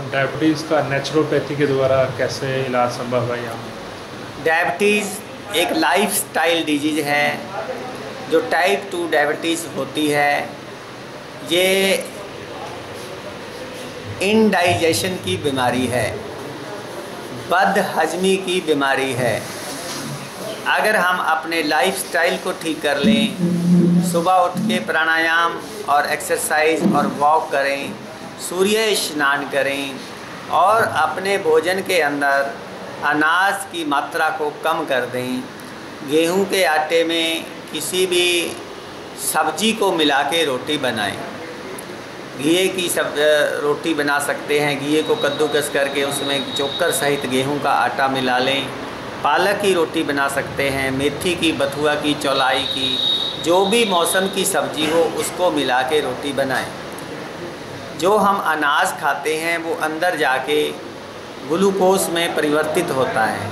Diabetes का naturopathy के द्वारा कैसे इलाज संभव है यहाँ? डायबिटीज़ एक लाइफस्टाइल डिजीज़ है। जो टाइप 2 डायबिटीज़ होती है ये इनडाइजेशन की बीमारी है, बदहज़मी की बीमारी है। अगर हम अपने लाइफस्टाइल को ठीक कर लें, सुबह उठ के प्राणायाम और एक्सरसाइज और वॉक करें, सूर्य स्नान करें और अपने भोजन के अंदर अनाज की मात्रा को कम कर दें, गेहूं के आटे में किसी भी सब्जी को मिला के रोटी बनाएं। घिए की रोटी बना सकते हैं, घिए को कद्दूकस करके उसमें चोकर सहित गेहूं का आटा मिला लें। पालक की रोटी बना सकते हैं, मेथी की, बथुआ की, चौलाई की, जो भी मौसम की सब्जी हो उसको मिला के रोटी बनाएं। जो हम अनाज खाते हैं वो अंदर जाके ग्लूकोज में परिवर्तित होता है।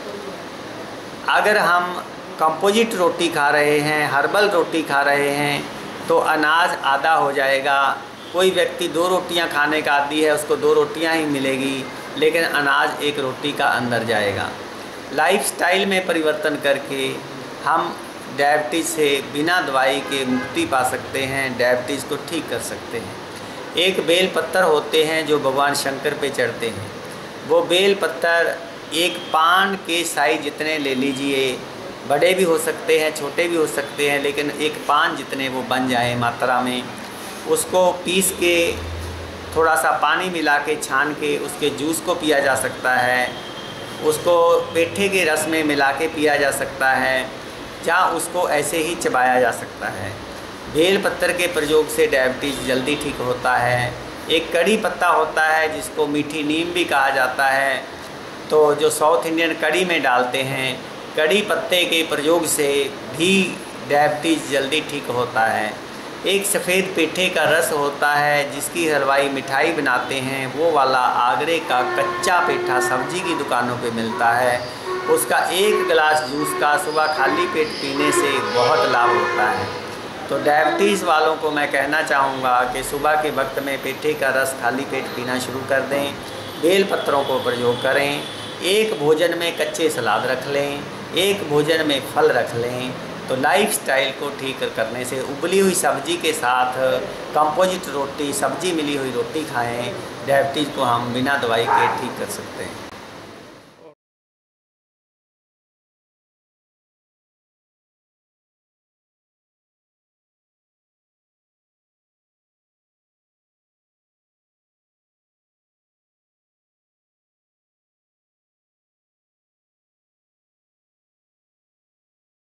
अगर हम कंपोजिट रोटी खा रहे हैं, हर्बल रोटी खा रहे हैं तो अनाज आधा हो जाएगा। कोई व्यक्ति 2 रोटियां खाने का आदी है, उसको 2 रोटियां ही मिलेगी, लेकिन अनाज 1 रोटी का अंदर जाएगा। लाइफस्टाइल में परिवर्तन करके हम डायबिटीज़ से बिना दवाई के मुक्ति पा सकते हैं, डायबिटीज़ को ठीक कर सकते हैं। एक बेल पत्तर होते हैं जो भगवान शंकर पे चढ़ते हैं। वो बेल पत्तर एक पान के साइज जितने ले लीजिए, बड़े भी हो सकते हैं, छोटे भी हो सकते हैं, लेकिन एक पान जितने वो बन जाए मात्रा में, उसको पीस के थोड़ा सा पानी मिला के छान के उसके जूस को पिया जा सकता है। उसको पेठे के रस में मिला के पिया जा सकता है, या उसको ऐसे ही चबाया जा सकता है। बेल पत्तर के प्रयोग से डायबिटीज़ जल्दी ठीक होता है। एक कड़ी पत्ता होता है जिसको मीठी नीम भी कहा जाता है, तो जो साउथ इंडियन कड़ी में डालते हैं, कड़ी पत्ते के प्रयोग से भी डायबिटीज़ जल्दी ठीक होता है। एक सफ़ेद पेठे का रस होता है जिसकी हलवाई मिठाई बनाते हैं, वो वाला आगरे का कच्चा पेठा सब्जी की दुकानों पे मिलता है। उसका 1 गिलास जूस का सुबह खाली पेट पीने से बहुत लाभ होता है। तो डायबिटीज़ वालों को मैं कहना चाहूँगा कि सुबह के वक्त में पेठे का रस खाली पेट पीना शुरू कर दें, बेल पत्रों को प्रयोग करें, एक भोजन में कच्चे सलाद रख लें, एक भोजन में फल रख लें। तो लाइफस्टाइल को ठीक करने से उबली हुई सब्जी के साथ कंपोजिट रोटी, सब्जी मिली हुई रोटी खाएं, डायबिटीज़ को हम बिना दवाई के ठीक कर सकते हैं।